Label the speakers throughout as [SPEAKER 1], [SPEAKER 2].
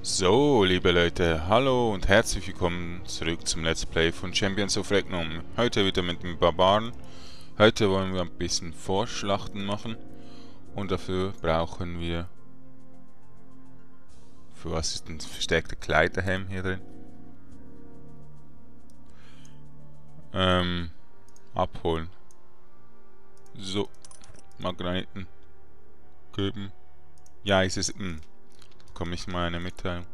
[SPEAKER 1] So, liebe Leute, hallo und herzlich willkommen zurück zum Let's Play von Champions of Regnum. Heute wieder mit den Barbaren. Heute wollen wir ein bisschen Vorschlachten machen und dafür brauchen wir... Für was ist ein verstärkter Kleiderhelm hier drin? Abholen. So, Magneten geben. Ja, ist es... Bekomme ich mal eine Mitteilung.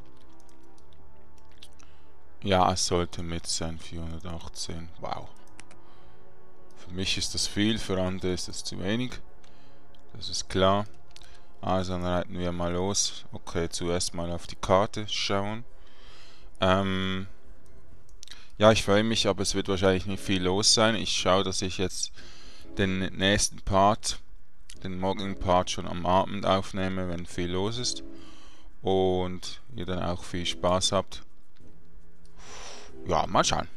[SPEAKER 1] Ja, es sollte mit sein, 418. Wow. Für mich ist das viel, für andere ist das zu wenig. Das ist klar. Also dann reiten wir mal los. Okay, zuerst mal auf die Karte schauen. Ja, ich freue mich, aber es wird wahrscheinlich nicht viel los sein. Ich schaue, dass ich jetzt den nächsten Part, den morgigen Part schon am Abend aufnehme, wenn viel los ist. Und ihr dann auch viel Spaß habt. Ja, mal schauen.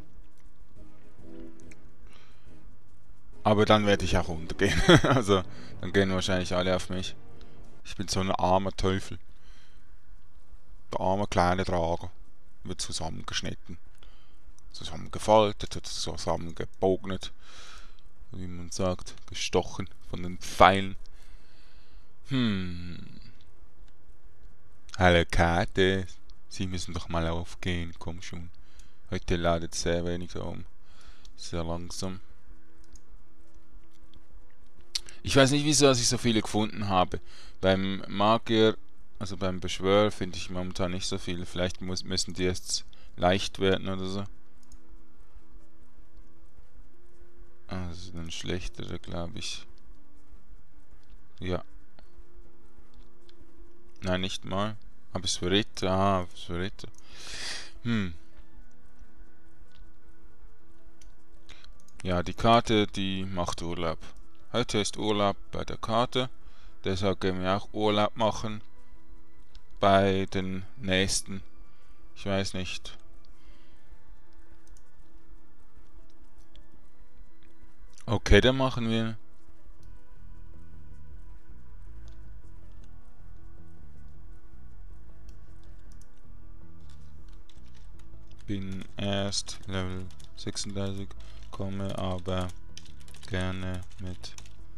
[SPEAKER 1] Aber dann werde ich auch untergehen. Also, dann gehen wahrscheinlich alle auf mich. Ich bin so ein armer Teufel. Der arme kleine Drager. Wird zusammengeschnitten. Zusammengefaltet oder zusammengebognet. Wie man sagt. Gestochen von den Pfeilen. Hallo Karte. Sie müssen doch mal aufgehen. Komm schon. Heute ladet sehr wenig um. Sehr langsam. Ich weiß nicht, wieso ich so viele gefunden habe. Beim Magier, also beim Beschwörer, finde ich momentan nicht so viele. Vielleicht müssen die jetzt leicht werden oder so. Also dann schlechtere, glaube ich. Ja. Nein, nicht mal. Aber es für Ritter. Ah, es für Ritter. Ja, die Karte, die macht Urlaub. Heute ist Urlaub bei der Karte. Deshalb können wir auch Urlaub machen bei den nächsten. Ich weiß nicht. Okay, dann machen wir. Bin erst Level 36, komme aber gerne mit.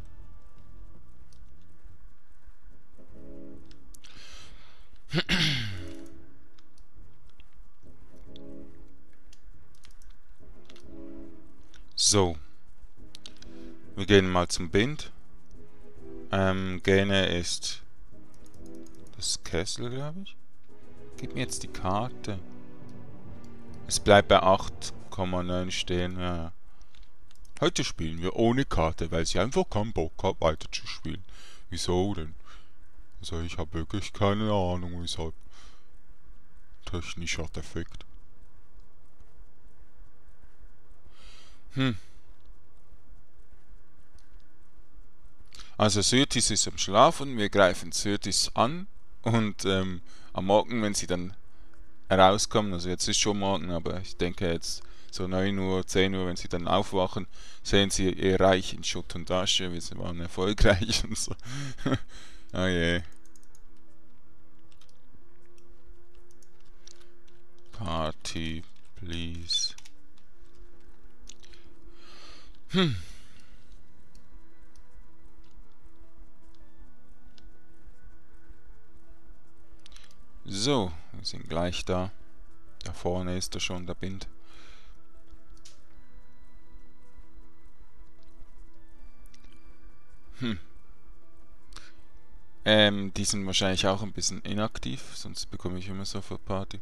[SPEAKER 1] So, wir gehen mal zum Bind. Gene ist das Kessel, glaube ich. Gib mir jetzt die Karte. Es bleibt bei 8,9 stehen. Ja. Heute spielen wir ohne Karte, weil sie einfach keinen Bock hat, weiter zu spielen. Wieso denn? Also ich habe wirklich keine Ahnung, weshalb. Technischer Defekt. Also Syrtis ist am Schlafen, wir greifen Syrtis an und am Morgen, wenn sie dann herauskommen, also jetzt ist schon morgen, aber ich denke jetzt so 9 Uhr, 10 Uhr, wenn sie dann aufwachen, sehen sie ihr Reich in Schutt und Asche, wir waren erfolgreich und so. Oh je. Party, please. So, wir sind gleich da. Da vorne ist er schon, der Bind. Die sind wahrscheinlich auch ein bisschen inaktiv, sonst bekomme ich immer so für Party.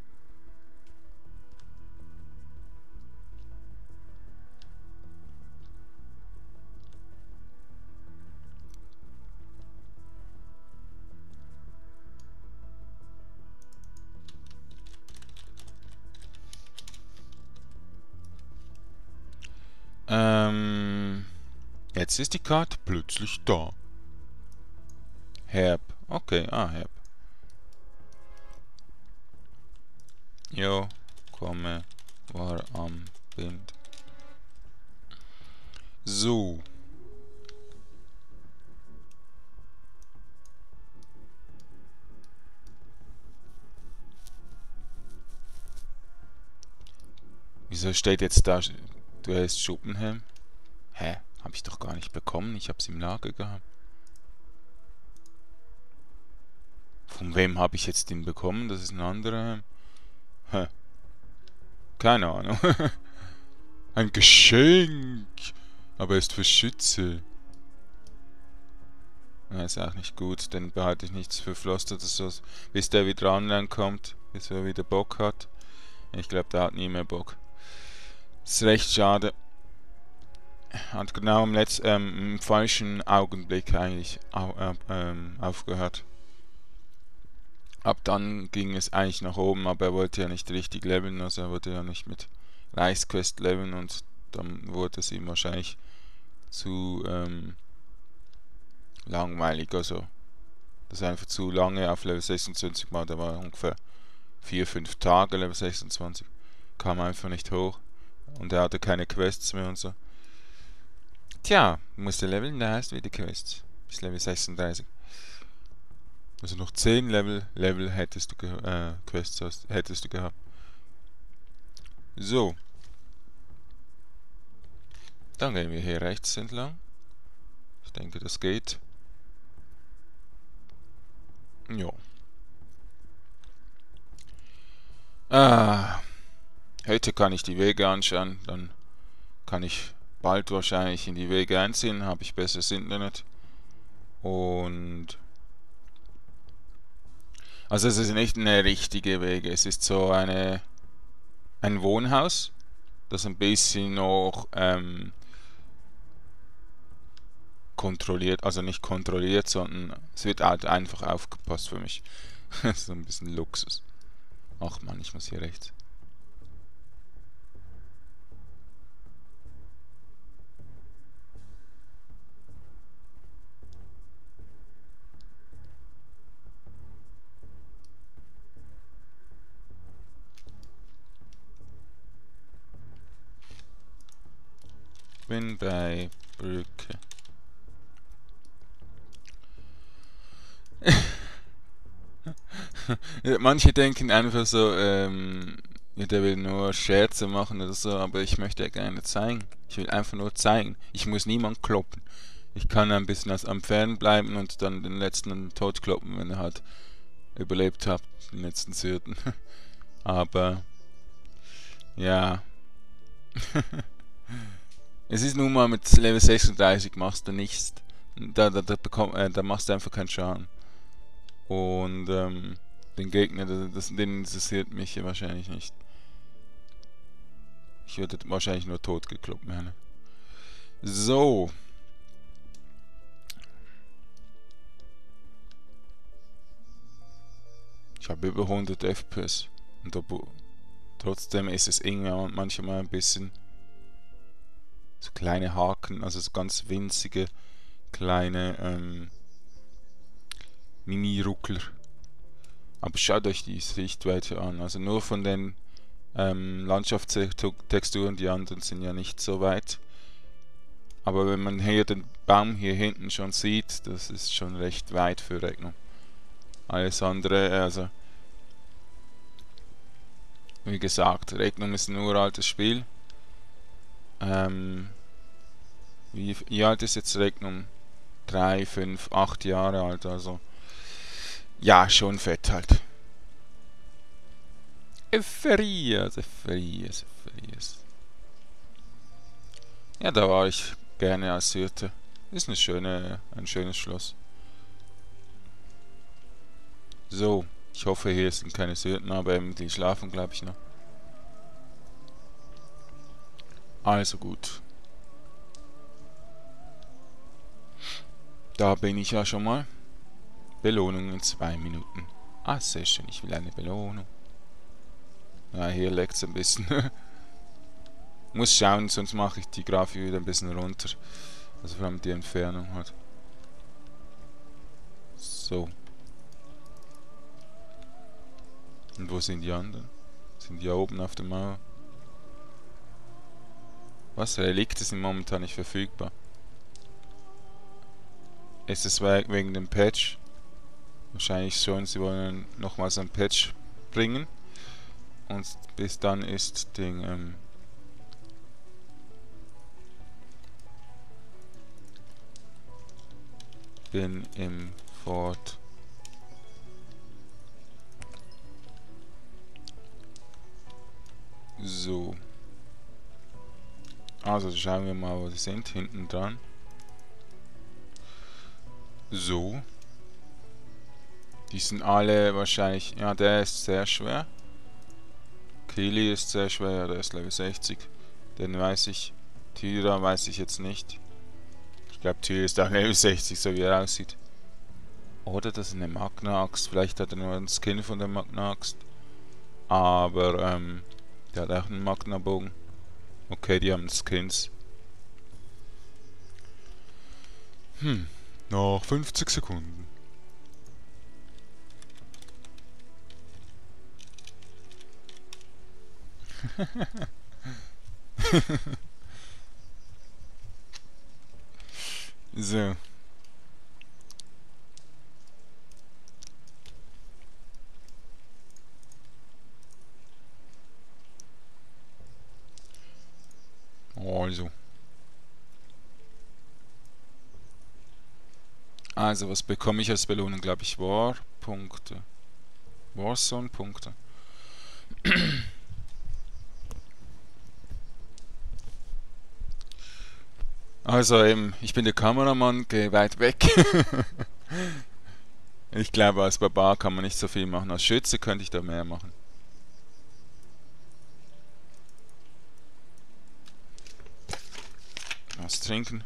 [SPEAKER 1] Jetzt ist die Karte plötzlich da. Herb. Okay, Herb. Jo, komme, war am Bind. So. Wieso steht jetzt da, du heißt Schuppenhelm? Hä? Hab ich doch gar nicht bekommen. Ich hab's im Lager gehabt. Von wem habe ich jetzt den bekommen? Das ist ein anderer Helm. Hä? Keine Ahnung. Ein Geschenk! Aber er ist für Schütze. Ja, ist auch nicht gut, dann behalte ich nichts für Floster oder so, bis der wieder online kommt, bis er wieder Bock hat. Ich glaube, der hat nie mehr Bock. Ist recht schade. Hat genau im falschen Augenblick eigentlich aufgehört. Ab dann ging es eigentlich nach oben, aber er wollte ja nicht richtig leveln, also er wollte ja nicht mit Reichsquest leveln und dann wurde es ihm wahrscheinlich zu langweilig, also das ist einfach zu lange auf Level 26 war, da war ungefähr 4-5 Tage Level 26, kam einfach nicht hoch und er hatte keine Quests mehr und so. Tja, musste leveln, da heißt wieder Quests, bis Level 36. Also noch 10 Level hättest du Quests hättest du gehabt. So. Dann gehen wir hier rechts entlang. Ich denke, das geht. Jo. Heute kann ich die Wege anschauen, dann kann ich bald wahrscheinlich in die Wege einziehen, habe ich besseres Internet. Und also es ist nicht eine richtige Wege, es ist so ein Wohnhaus, das ein bisschen noch kontrolliert, also nicht kontrolliert, sondern es wird halt einfach aufgepasst für mich. So ein bisschen Luxus. Ach man, ich muss hier rechts. Bin bei Brücke. Manche denken einfach so, ja, der will nur Scherze machen oder so, aber ich möchte ja gerne zeigen. Ich will einfach nur zeigen. Ich muss niemand kloppen. Ich kann ein bisschen am Fern bleiben und dann den letzten tot kloppen, wenn er halt überlebt hat, den letzten Syrten. Aber, ja. Es ist nun mal mit Level 36 machst du nichts. Da machst du einfach keinen Schaden. Und den Gegner, den interessiert mich hier wahrscheinlich nicht. Ich würde wahrscheinlich nur tot gekloppt werden. So. Ich habe über 100 FPS. Und trotzdem ist es irgendwie manchmal ein bisschen so kleine Haken, also so ganz winzige kleine Mini-Ruckler. Aber schaut euch die Sichtweite an. Also nur von den Landschaftstexturen, die anderen sind ja nicht so weit. Aber wenn man hier den Baum hier hinten schon sieht, das ist schon recht weit für Regnum. Alles andere, also wie gesagt, Regnum ist ein uraltes Spiel. Wie alt ist jetzt Regnum? 3, 5, 8 Jahre alt, also ja, schon fett halt. Eferias. Ja, da war ich gerne als Syrte. Ist ein schönes Schloss. So, ich hoffe, hier sind keine Syrten, aber die schlafen, glaube ich, noch. Also gut. Da bin ich ja schon mal. Belohnung in 2 Minuten. Ah, sehr schön, ich will eine Belohnung. Ja, hier leckt es ein bisschen. Muss schauen, sonst mache ich die Grafik wieder ein bisschen runter. Also vor allem die Entfernung halt. So. Und wo sind die anderen? Sind die ja oben auf der Mauer? Was? Relikte sind momentan nicht verfügbar. Ist es wegen dem Patch? Wahrscheinlich schon, sie wollen nochmals ein Patch bringen. Und bis dann ist Ding, Bin im Fort. So. Also schauen wir mal, wo sie sind. Hinten dran. So. Die sind alle wahrscheinlich... Ja, der ist sehr schwer. Kili ist sehr schwer, der ist Level 60. Den weiß ich. Tyra weiß ich jetzt nicht. Ich glaube, Tyra ist auch Level 60, so wie er aussieht. Oder das ist eine Magna-Axt. Vielleicht hat er nur einen Skin von der Magna-Axt. Aber, der hat auch einen Magna-Bogen. Okay, die haben Skins. Noch 50 Sekunden. So. Also, was bekomme ich als Belohnung? Glaube ich, War-Punkte. Warzone-Punkte. Also eben, ich bin der Kameramann, gehe weit weg. Ich glaube, als Barbar kann man nicht so viel machen. Als Schütze könnte ich da mehr machen. Was trinken?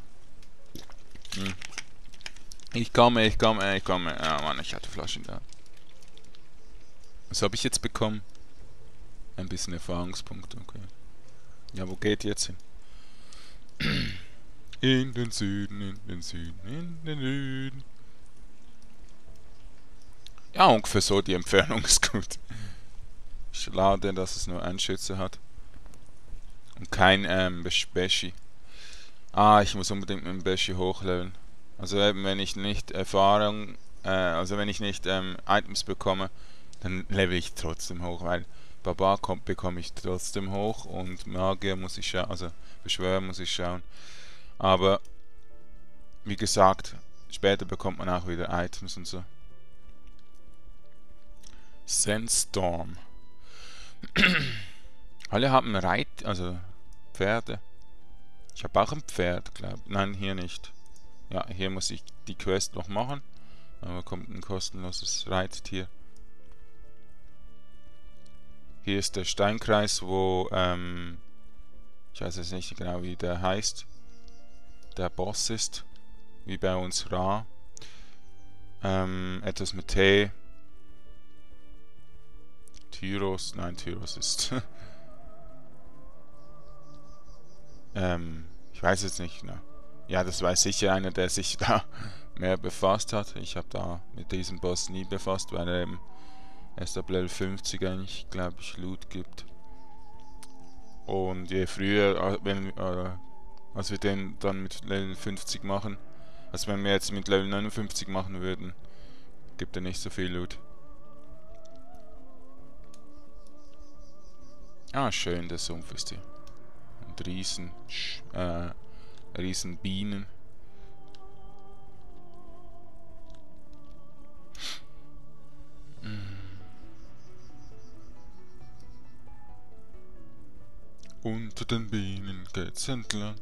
[SPEAKER 1] Ich komme. Ah Mann, ich hatte Flaschen da. Was habe ich jetzt bekommen? Ein bisschen Erfahrungspunkte, okay. Ja, wo geht jetzt hin? In den Süden, in den Süden, in den Süden. Ja, ungefähr so, die Entfernung ist gut. Schade, dass es nur einen Schütze hat. Und kein Beschi. Ah, ich muss unbedingt mit dem Beschi hochleveln. Also eben, wenn ich nicht also wenn ich nicht Items bekomme, dann level ich trotzdem hoch, weil Barbar bekomme ich trotzdem hoch und Magier muss ich schauen, also Beschwörer muss ich schauen. Aber, wie gesagt, später bekommt man auch wieder Items und so. Sandstorm. Alle haben also Pferde. Ich habe auch ein Pferd, glaube ich. Nein, hier nicht. Ja, hier muss ich die Quest noch machen. Aber kommt ein kostenloses Reittier. Hier ist der Steinkreis, wo, ich weiß jetzt nicht genau, wie der heißt. Der Boss ist. Wie bei uns Ra. Etwas mit T. Tyros. Nein, Tyros ist. Ich weiß jetzt nicht. Ne? Ja, das weiß sicher einer, der sich da mehr befasst hat. Ich habe da mit diesem Boss nie befasst, weil er eben erst ab Level 50 eigentlich, glaube ich, Loot gibt. Und je früher, als wir den dann mit Level 50 machen, als wenn wir jetzt mit Level 59 machen würden, gibt er nicht so viel Loot. Ah, schön, der Sumpf ist hier. Und riesen Bienen. Unter den Bienen geht's entlang.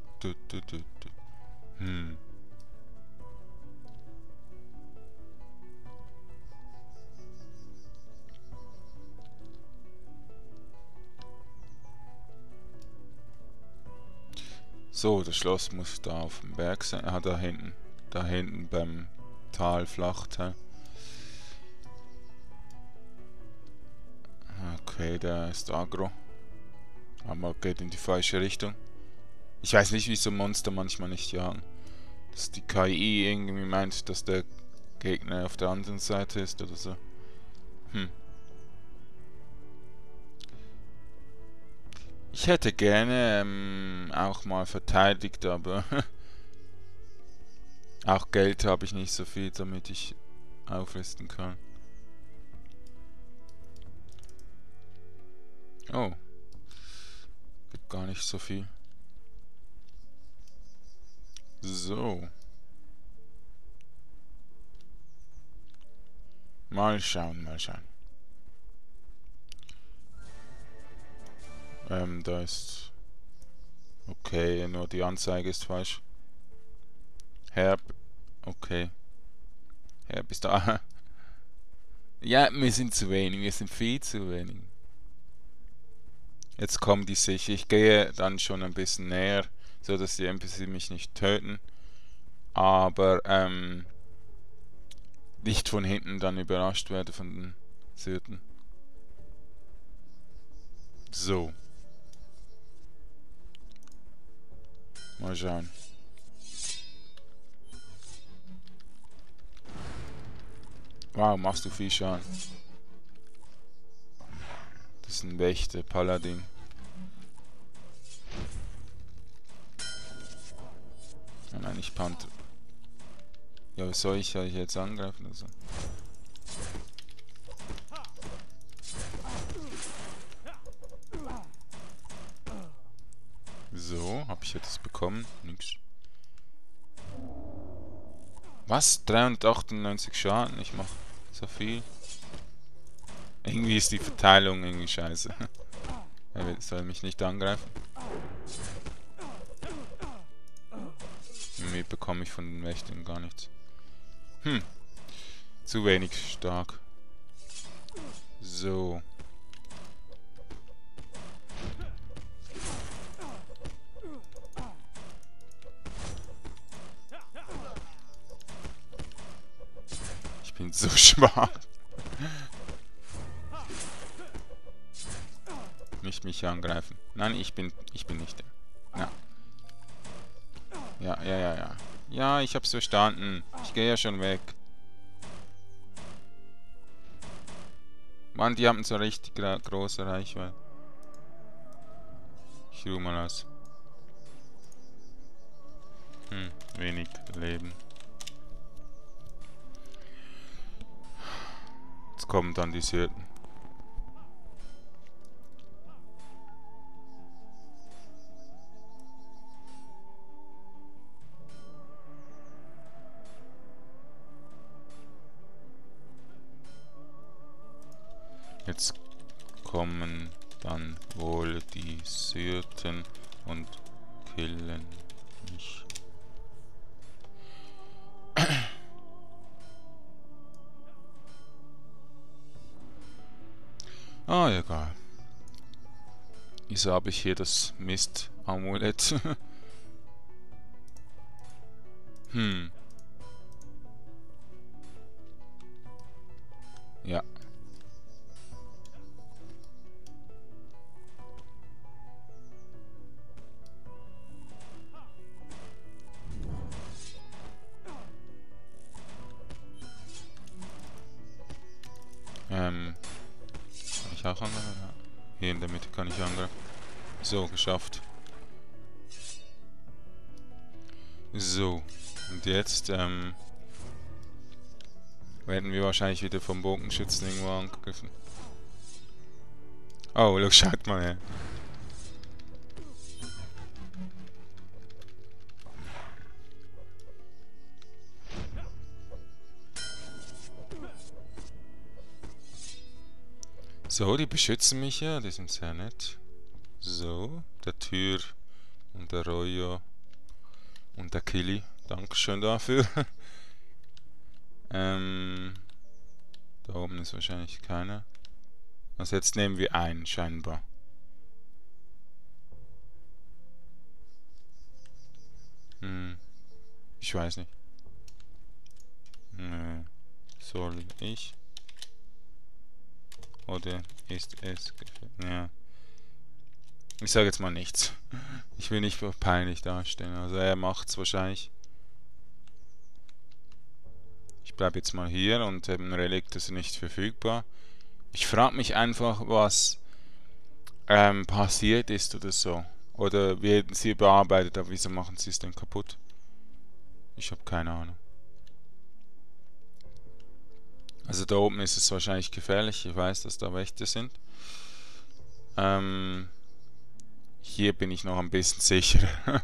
[SPEAKER 1] So, das Schloss muss da auf dem Berg sein. Ah, da hinten. Da hinten beim Tal, Flachteil. Okay, der ist aggro. Aber geht in die falsche Richtung. Ich weiß nicht, wieso Monster manchmal nicht jagen. Dass die KI irgendwie meint, dass der Gegner auf der anderen Seite ist oder so. Ich hätte gerne auch mal verteidigt, aber auch Geld habe ich nicht so viel, damit ich aufrüsten kann. Oh. Gibt gar nicht so viel. So. Mal schauen, mal schauen. Da ist... Okay, nur die Anzeige ist falsch. Herb. Okay. Herb ist da. Ja, wir sind zu wenig. Wir sind viel zu wenig. Jetzt kommen die sicher. Ich gehe dann schon ein bisschen näher, so dass die NPC mich nicht töten. Aber, nicht von hinten dann überrascht werde von den Syrten. So. Mal schauen. Wow, machst du viel Schaden. Das ist ein Wächter, Paladin. Oh nein, nicht Panther. Ja, was soll ich jetzt angreifen? Also? So, habe ich etwas bekommen? Nix. Was? 398 Schaden? Ich mach so viel. Irgendwie ist die Verteilung irgendwie scheiße. Er soll mich nicht angreifen. Irgendwie bekomme ich von den Wächtern gar nichts. Zu wenig stark. So. Ich bin so schwach. Nicht mich angreifen. Nein, ich bin nicht der. Ja. Ja. Ja, ich hab's verstanden. Ich gehe ja schon weg. Mann, die haben so richtig große Reichweite. Ich ruhe mal aus. Wenig Leben. Jetzt kommen dann die Syrten. Jetzt kommen dann wohl die Syrten und killen mich. Ah, egal. Wieso habe ich hier das Mist-Amulett? Ja. Kann ich auch angreifen? Ja. Hier in der Mitte kann ich angreifen. So, geschafft. So. Und jetzt, werden wir wahrscheinlich wieder vom Bogenschützen irgendwo angegriffen. Oh, look, schaut mal her. So, die beschützen mich ja, die sind sehr nett. So, der Tür und der Royo und der Killy. Dankeschön dafür. Da oben ist wahrscheinlich keiner. Also jetzt nehmen wir einen, scheinbar. Ich weiß nicht. Soll ich? Oder ist es... Ja. Ich sage jetzt mal nichts. Ich will nicht peinlich dastehen. Also er macht's wahrscheinlich. Ich bleibe jetzt mal hier und eben Relikt ist nicht verfügbar. Ich frage mich einfach, was passiert ist oder so. Oder werden sie bearbeitet, aber wieso machen sie es denn kaputt? Ich habe keine Ahnung. Also da oben ist es wahrscheinlich gefährlich. Ich weiß, dass da Wächter sind. Hier bin ich noch ein bisschen sicherer.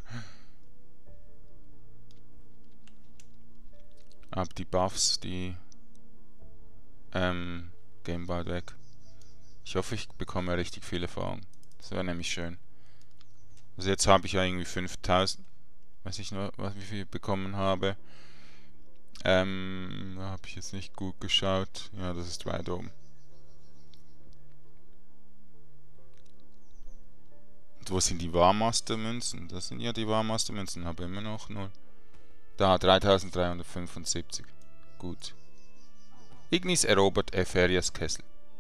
[SPEAKER 1] Aber die Buffs, die Game bald weg. Ich hoffe, ich bekomme richtig viel Erfahrung. Das wäre nämlich schön. Also jetzt habe ich ja irgendwie 5000. Weiß ich nur, wie viel ich bekommen habe. Da habe ich jetzt nicht gut geschaut. Ja, das ist weit oben. Und wo sind die Warmaster-Münzen? Das sind ja die Warmaster-Münzen, habe immer noch 0. Da, 3375. Gut. Ignis erobert Epherias Kessel.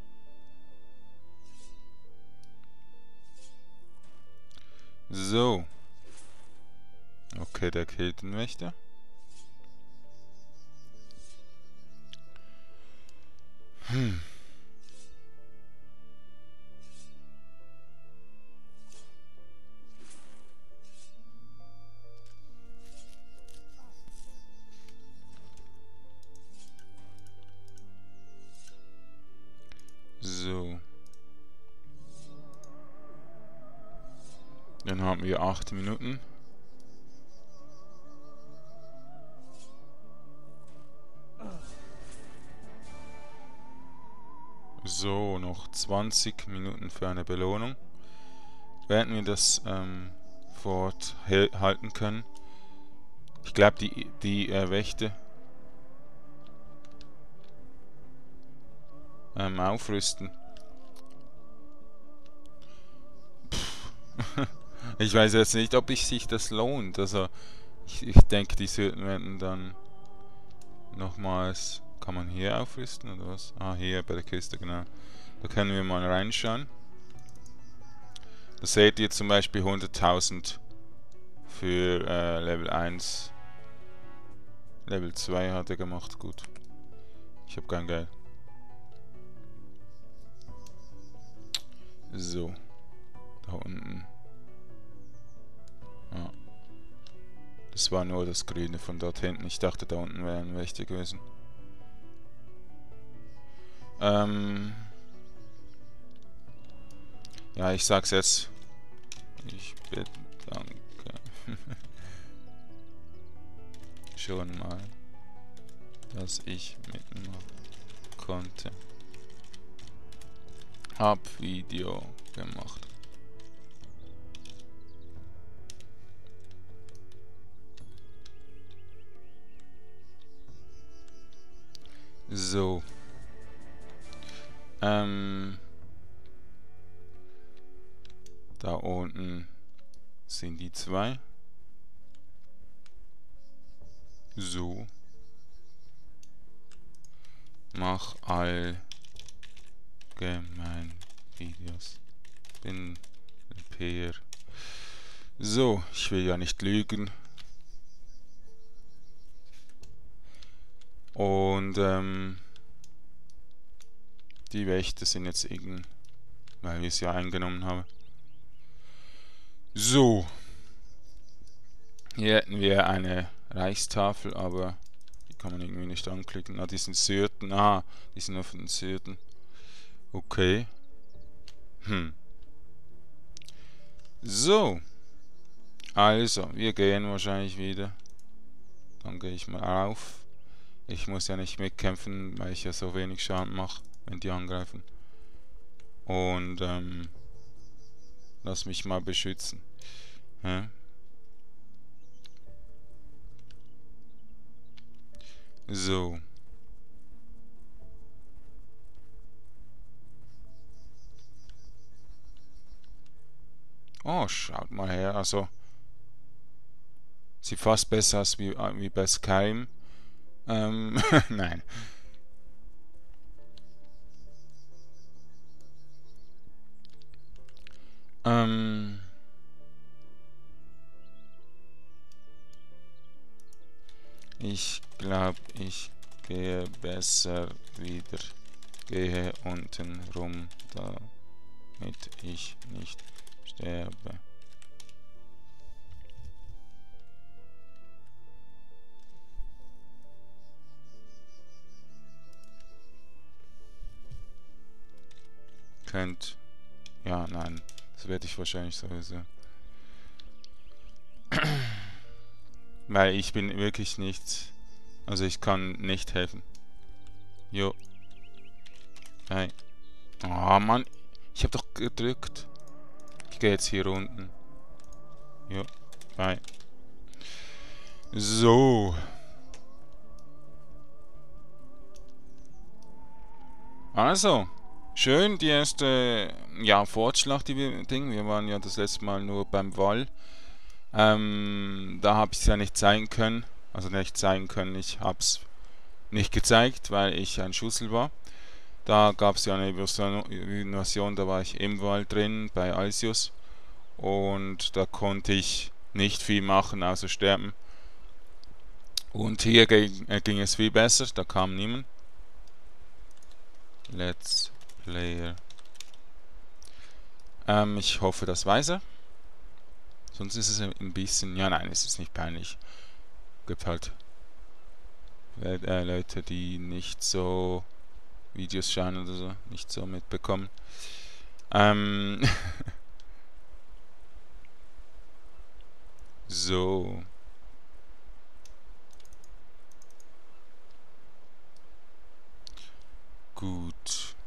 [SPEAKER 1] So. Okay, der killt den Wächter. So. Dann haben wir 8 Minuten. So, noch 20 Minuten für eine Belohnung. Werden wir das Fort halten können. Ich glaube, die Wächter aufrüsten. Ich weiß jetzt nicht, ob sich das lohnt. Also, ich denke, die werden dann nochmals... Kann man hier aufrüsten oder was? Ah, hier bei der Kiste, genau. Da können wir mal reinschauen. Da seht ihr zum Beispiel 100.000 für Level 1. Level 2 hat er gemacht, gut. Ich habe kein Geld. So. Da unten. Ja. Das war nur das Grüne von dort hinten. Ich dachte, da unten wäre ein Wächter gewesen. Ja, ich sag's jetzt. Ich bedanke schon mal, dass ich mitmachen konnte. Hab Video gemacht. So. Da unten sind die zwei. So. Mach allgemein Videos. Bin Peer. So, ich will ja nicht lügen. Und die Wächter sind jetzt weil wir es ja eingenommen haben. So. Hier hätten wir eine Reichstafel, aber die kann man irgendwie nicht anklicken. Ah, die sind Syrten. Ah, die sind nur von den Syrten. Okay. So. Also, wir gehen wahrscheinlich wieder. Dann gehe ich mal auf. Ich muss ja nicht mitkämpfen, weil ich ja so wenig Schaden mache, wenn die angreifen. Und lass mich mal beschützen. Ja? So. Oh, schaut mal her. Also, sieht fast besser aus wie bei Skyrim. Nein. Ich glaube, ich gehe besser wieder. Gehe unten rum, damit ich nicht sterbe. Ja, nein. Das werde ich wahrscheinlich sowieso. Weil ich bin wirklich nicht... Also ich kann nicht helfen. Jo. Nein. Oh Mann, ich habe doch gedrückt. Ich gehe jetzt hier unten. Ja, nein. So. Also, schön die erste, ja, Fortschritt, die wir waren ja das letzte Mal nur beim Wall. Da habe ich es ja nicht zeigen können. Also nicht zeigen können, ich habe es nicht gezeigt, weil ich ein Schussel war. Da gab es ja eine Invasion, da war ich im Wald drin bei Alsius. Und da konnte ich nicht viel machen, außer sterben. Und hier ging es viel besser, da kam niemand. Let's Player. Ich hoffe, das weiß er. Sonst ist es ein bisschen... Ja, nein, es ist nicht peinlich. Gibt halt Leute, die nicht so Videos schauen oder so, nicht so mitbekommen. So. Gut.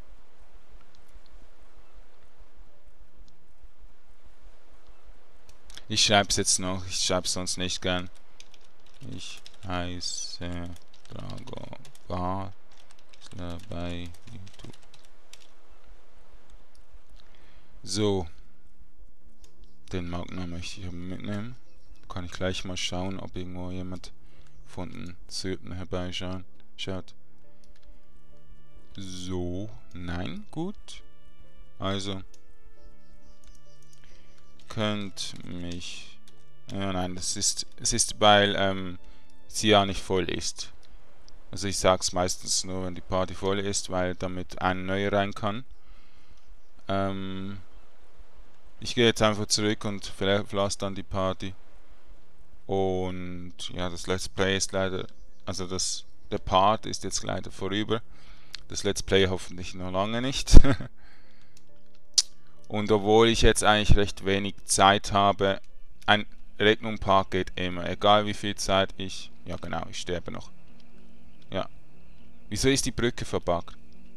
[SPEAKER 1] Ich schreibe es jetzt noch, ich schreibe es sonst nicht gern. Ich heiße Drago Basler bei YouTube. So. Den Magna möchte ich mitnehmen. Kann ich gleich mal schauen, ob irgendwo jemand von den Syrten herbeischaut. So, nein, gut. Also, könnt mich... Ja, nein, es ist, weil sie ja nicht voll ist. Also ich sag's meistens nur, wenn die Party voll ist, weil damit ein neuer rein kann. Ich gehe jetzt einfach zurück und verlasse dann die Party. Und ja, das Let's Play ist leider, also der Part ist jetzt leider vorüber. Das Let's Play hoffentlich noch lange nicht. Und obwohl ich jetzt eigentlich recht wenig Zeit habe, ein Regnum-Part geht immer, egal wie viel Zeit ich... Ja genau, ich sterbe noch. Ja. Wieso ist die Brücke verbuggt?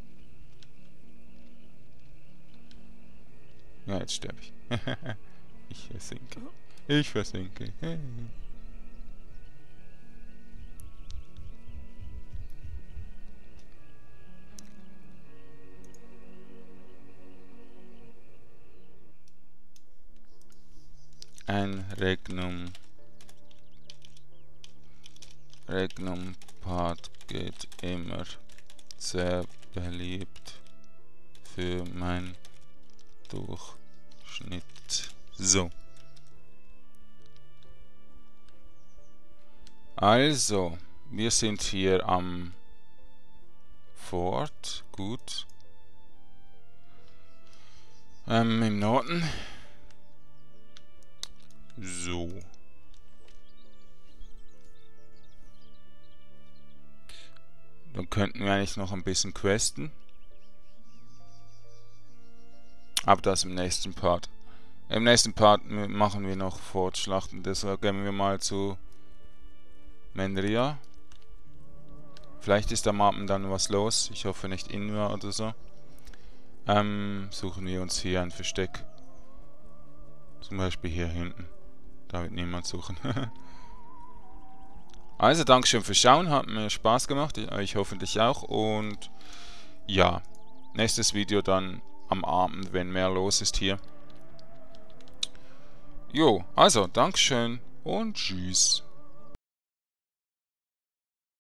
[SPEAKER 1] Ja, jetzt sterbe ich. Ich versinke. Ich versinke. Ein Regnum-Part geht immer, sehr beliebt für mein Durchschnitt. So. Also, wir sind hier am Fort, gut. Im Norden. So. Dann könnten wir eigentlich noch ein bisschen questen. Aber das im nächsten Part. Im nächsten Part machen wir noch Fortschlachten. Deshalb gehen wir mal zu Menria. Vielleicht ist am Abend dann was los. Ich hoffe nicht Inua oder so. Suchen wir uns hier ein Versteck. Zum Beispiel hier hinten. Da wird niemand suchen. Also, Dankeschön fürs Schauen. Hat mir Spaß gemacht. Euch hoffentlich auch. Und ja, nächstes Video dann am Abend, wenn mehr los ist hier. Jo, also, Dankeschön und tschüss.